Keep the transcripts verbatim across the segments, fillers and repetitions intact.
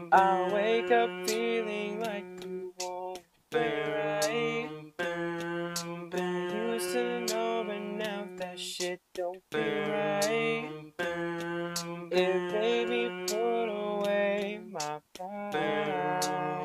I wake up feeling like you won't be right. Used to know, but now that shit don't feel right. If baby put away my pride.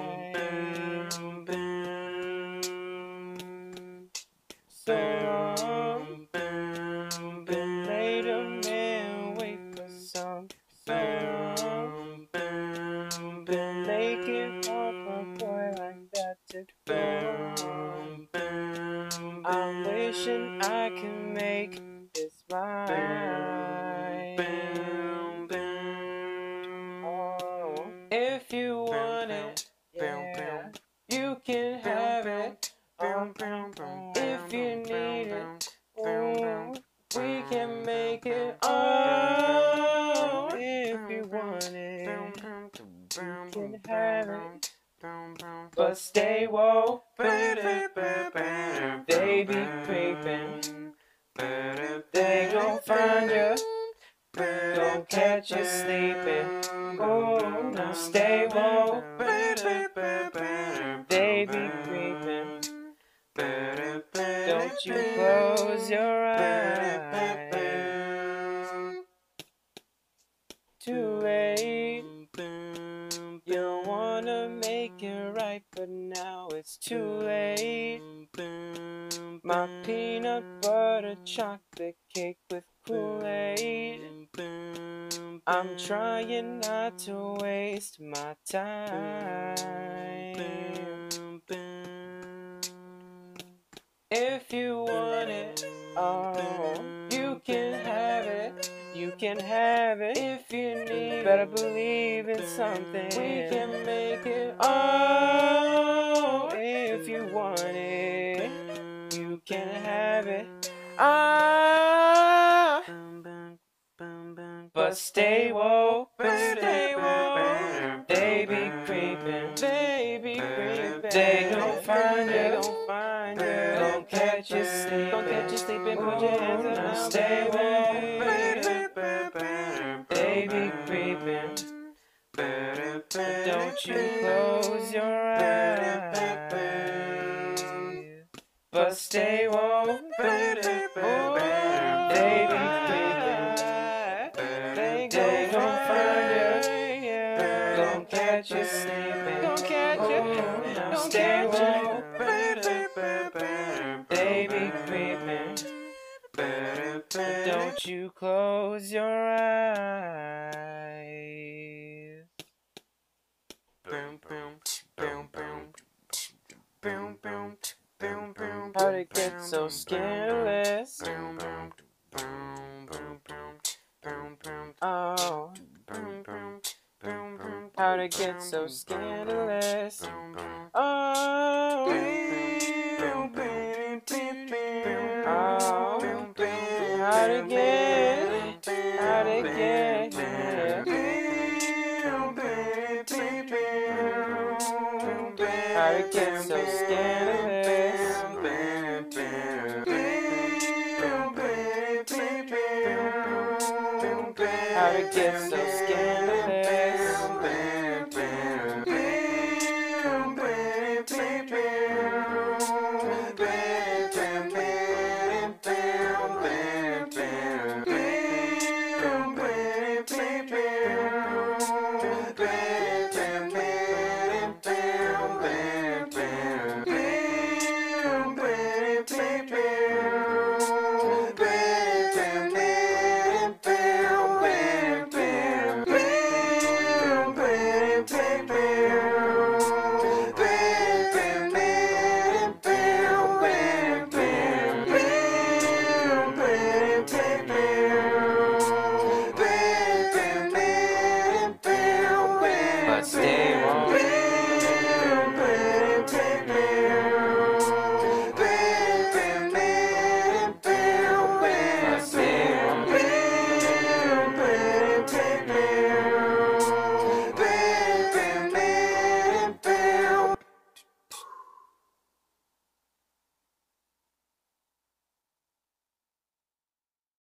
So long, been made a man wait for some. So long, been making hard for a boy like that to go on. I'm wishing I can make this right. Oh, if you want it, yeah, you can have it. Oh, if you need it, oh, we can make it. Oh, if you want it, you can have it. But stay woke, baby, they be creeping. They gon' find you, gon' catch you sleeping. Oh, now stay woke, baby, they be creeping. Don't you close your eyes. Too late. You wanna make it right, but now it's too late. My peanut butter chocolate cake with Kool-Aid. I'm trying not to waste my time. If you want it, oh, you can have it. You can have it if you need. Better believe in something. We can make it. Oh, if you want it, you can have it. Ah, but stay woke, stay woke. They be creeping, they be creeping. They gon' find you, gon' find you. Gon' catch you sleeping, gon' catch you sleeping. Put your hands up now, stay woke. They be creeping. Don't you close your eyes, but stay woke. They be creeping. They gon' find you, gon' catch you sleeping. Gon' catch you, now stay woke. They be creeping. Don't you close your eyes. How'd it get so scandalous? Oh, how'd it get so scandalous? Oh, oh, how'd it get? How'd it get? How'd it get so scandalous? How'd it get so scandalous?